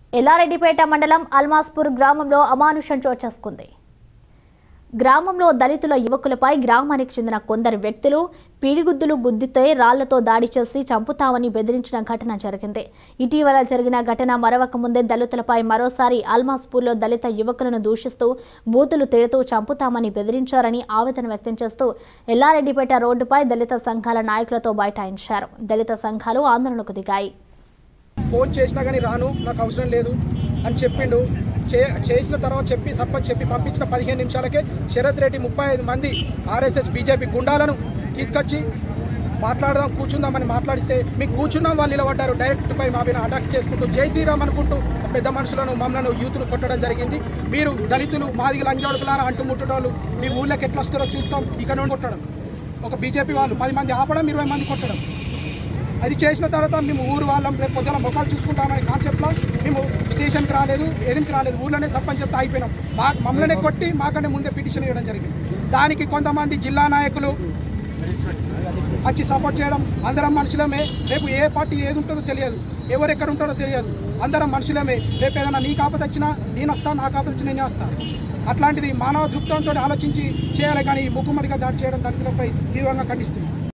ఎల్లారెడ్డిపేట మండలం అల్మాస్పూర్ గ్రామంలో అమానుషం చోటు చేసుకుంది. గ్రామంలో దళితుల యువకులపై గ్రామానికి చెందిన కొందరు వ్యక్తులు పీడిగుద్దులు గుద్దితే రాళ్లతో దాడి చేసి చంపుతామని బెదిరించిన ఘటన జరిగింది. ఇటీవల జరిగిన ఘటన మరవక ముందే దళితులపై మరోసారి అల్మాస్పూర్లో దళిత యువకులను దూషిస్తూ బూతులు తిడుతూ చంపుతామని బెదిరించారని ఆవేదన వ్యక్తం చేస్తూ ఎల్లారెడ్డిపేట రోడ్డుపై దళిత సంఘాల నాయకులతో బైఠాయించారు. దళిత సంఘాలు ఆందోళనకు దిగాయి. ఫోన్ చేసినా కానీ రాను, నాకు అవసరం లేదు అని చెప్పిండు. చేసిన తర్వాత సర్పంచ్ చెప్పి పంపించిన 15 నిమిషాలకే శరత్ రెడ్డి 35 మంది ఆర్ఎస్ఎస్ బీజేపీ గుండాలను తీసుకొచ్చి మాట్లాడదాం కూర్చుందామని మాట్లాడితే మీకు కూర్చున్నాం వాళ్ళు నిలబడ్డారు. డైరెక్ట్ పై మా మీద అటాక్ చేసుకుంటూ జై శ్రీరామ్ అనుకుంటూ పెద్ద మనుషులను మమ్మల్ని యూత్ను కొట్టడం జరిగింది. మీరు దళితులు మాదిగ లంజాడుకులారా అంటుముట్టడాలు మీ ఊళ్ళకి ఎట్లా వస్తారో చూస్తాం. ఇక్కడ నుండి కొట్టడం, ఒక బీజేపీ వాళ్ళు 10 మంది ఆపడం, 20 మంది కొట్టడం. అది చేసిన తర్వాత మేము ఊరు వాళ్ళం రేపు పొద్దున మొక్కలు చూసుకుంటామనే కాన్సెప్ట్లో మేము స్టేషన్కి రాలేదు, ఏదికి రాలేదు. ఊళ్ళోనే సర్పంచ్ చెప్తే అయిపోయినాం. మమ్మల్ని కొట్టి మాకంటే ముందే పిటిషన్ ఇవ్వడం జరిగింది. దానికి కొంతమంది జిల్లా నాయకులు వచ్చి సపోర్ట్ చేయడం. అందరం మనుషులమే, రేపు ఏ పార్టీ ఏది ఉంటుందో తెలియదు, ఎవరు ఎక్కడ ఉంటారో తెలియదు. అందరం మనుషులమే. రేపు ఏదైనా నీ కాపత వచ్చినా నేను వస్తా, నా కాపత వచ్చినా నేను వస్తా. అట్లాంటిది మానవ దృక్పథంతో ఆలోచించి చేయాలి. కానీ ముక్కుమడిగా దాడి చేయడం దళితులపై తీవ్రంగా ఖండిస్తుంది.